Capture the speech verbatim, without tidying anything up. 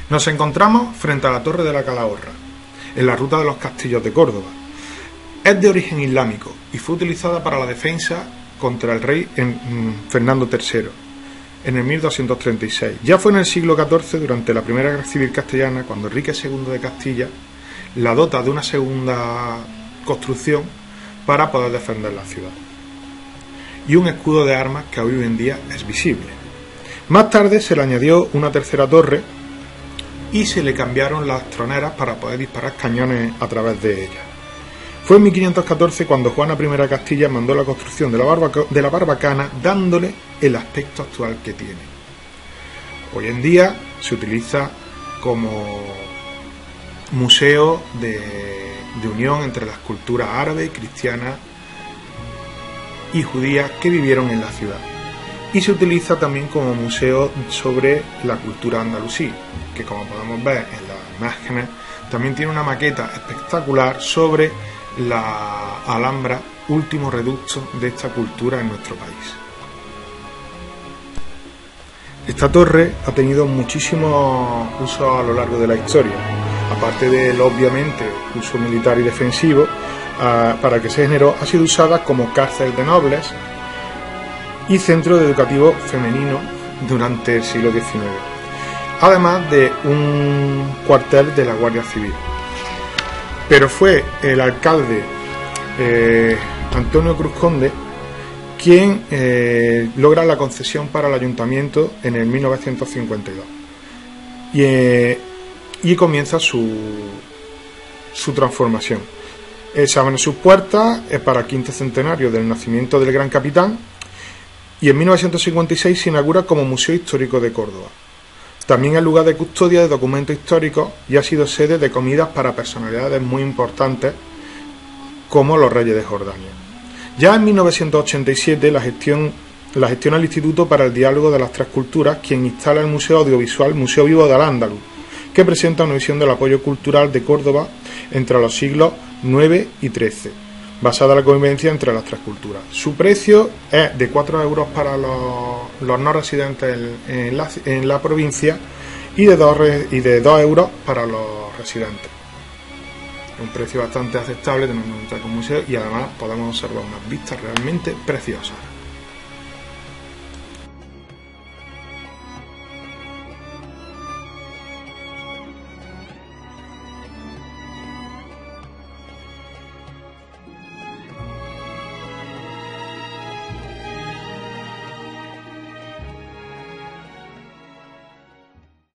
Nos encontramos frente a la Torre de la Calahorra, en la ruta de los castillos de Córdoba. Es de origen islámico y fue utilizada para la defensa contra el rey Fernando tercero en el mil doscientos treinta y seis. Ya fue en el siglo catorce, durante la Primera Guerra Civil Castellana, cuando Enrique segundo de Castilla la dota de una segunda construcción para poder defender la ciudad, y un escudo de armas que hoy en día es visible. Más tarde se le añadió una tercera torre y se le cambiaron las troneras para poder disparar cañones a través de ella. Fue en mil quinientos catorce cuando Juana primera de Castilla mandó la construcción de la, barbac de la barbacana, dándole el aspecto actual que tiene. Hoy en día se utiliza como museo de, de unión entre las culturas árabe, cristiana y judía que vivieron en la ciudad, y se utiliza también como museo sobre la cultura andalusí, que como podemos ver en las imágenes también tiene una maqueta espectacular sobre la Alhambra, último reducto de esta cultura en nuestro país. Esta torre ha tenido muchísimos usos a lo largo de la historia, aparte del obviamente uso militar y defensivo, uh, para que se generó, ha sido usada como cárcel de nobles y centro educativo femenino durante el siglo diecinueve, además de un cuartel de la Guardia Civil. Pero fue el alcalde eh, Antonio Cruz Conde quien eh, logra la concesión para el ayuntamiento en el mil novecientos cincuenta y dos, y, eh, y comienza su, su transformación. Eh, se abren sus puertas eh, para el quinto centenario del nacimiento del gran capitán, y en mil novecientos cincuenta y seis se inaugura como Museo Histórico de Córdoba. También es lugar de custodia de documentos históricos y ha sido sede de comidas para personalidades muy importantes como los reyes de Jordania. Ya en mil novecientos ochenta y siete la gestión la gestiona el Instituto para el Diálogo de las Tres Culturas, quien instala el Museo Audiovisual Museo Vivo de Al-Ándalus, que presenta una visión del apoyo cultural de Córdoba entre los siglos nueve y trece, basada en la convivencia entre las tres culturas. Su precio es de cuatro euros para los, los no residentes en, en, la, en la provincia y de dos y de dos euros para los residentes. Un precio bastante aceptable teniendo en cuenta que es un museo, y además podemos observar unas vistas realmente preciosas.